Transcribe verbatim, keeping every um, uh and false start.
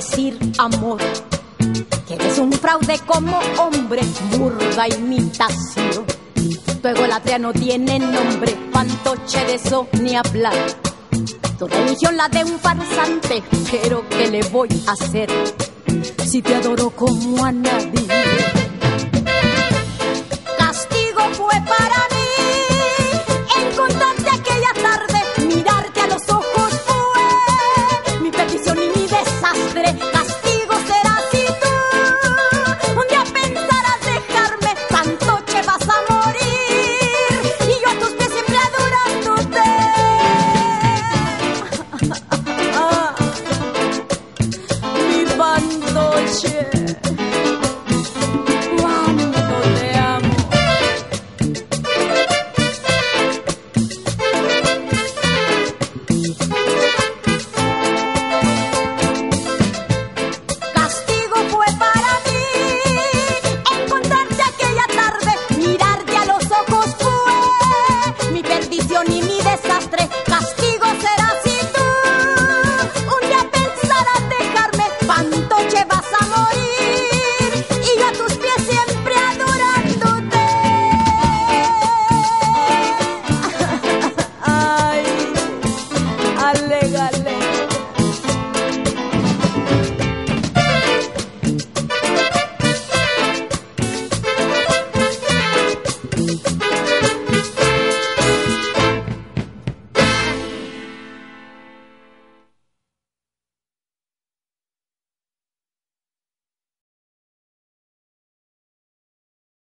decir amor, que eres un fraude como hombre, burda imitación. Tu egolatría no tiene nombre, fantoche de eso ni hablar. Tu religión la de un farsante, pero ¿qué le voy a hacer si te adoro como a nadie? Castigo fue para